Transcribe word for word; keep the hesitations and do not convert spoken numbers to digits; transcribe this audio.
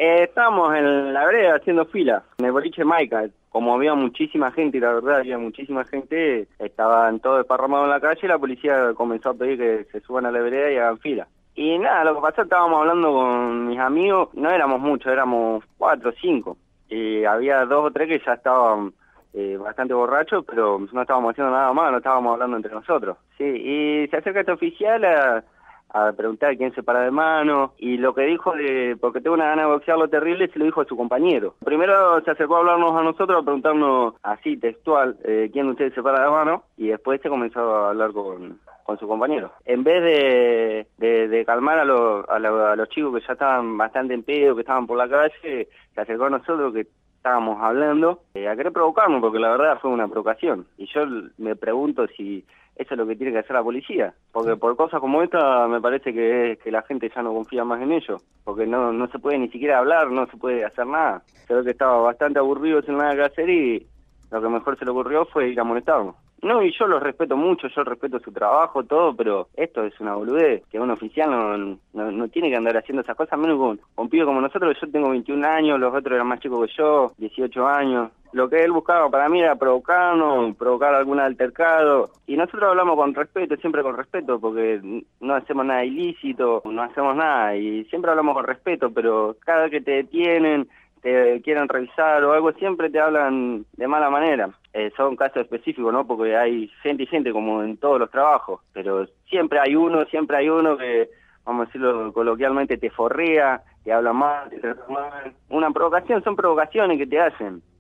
Eh, estábamos en la vereda haciendo fila, en el boliche Maica. Como había muchísima gente, y la verdad había muchísima gente, estaban todos desparramados en la calle, y la policía comenzó a pedir que se suban a la vereda y hagan fila. Y nada, lo que pasó, estábamos hablando con mis amigos, no éramos muchos, éramos cuatro o cinco. Y había dos o tres que ya estaban eh, bastante borrachos, pero no estábamos haciendo nada más, no estábamos hablando entre nosotros. Sí, y se acerca este oficial a... a preguntar quién se para de mano, y lo que dijo de, porque tengo una gana de boxearlo terrible, se lo dijo a su compañero. Primero se acercó a hablarnos a nosotros, a preguntarnos así, textual, eh, quién de ustedes se para de mano, y después se comenzó a hablar con, con su compañero. En vez de, de, de calmar a, lo, a, lo, a los chicos que ya estaban bastante en pedo, que estaban por la calle, se acercó a nosotros que estábamos hablando, eh, a querer provocarnos, porque la verdad fue una provocación. Y yo me pregunto si eso es lo que tiene que hacer la policía, porque por cosas como esta me parece que, que la gente ya no confía más en ellos, porque no no se puede ni siquiera hablar, no se puede hacer nada. Creo que estaba bastante aburrido sin nada que hacer y lo que mejor se le ocurrió fue ir a molestarnos. No, y yo los respeto mucho, yo respeto su trabajo, todo, pero esto es una boludez, que un oficial no, no, no tiene que andar haciendo esas cosas, menos con, con pibes como nosotros. Yo tengo veintiún años, los otros eran más chicos que yo, dieciocho años. Lo que él buscaba para mí era provocarnos, provocar algún altercado, y nosotros hablamos con respeto, siempre con respeto, porque no hacemos nada ilícito, no hacemos nada, y siempre hablamos con respeto, pero cada vez que te detienen, te quieren revisar o algo, siempre te hablan de mala manera. Eh, son casos específicos, ¿no? Porque hay gente y gente como en todos los trabajos, pero siempre hay uno, siempre hay uno que, vamos a decirlo coloquialmente, te forrea, te habla mal, te trata mal. Una provocación, son provocaciones que te hacen.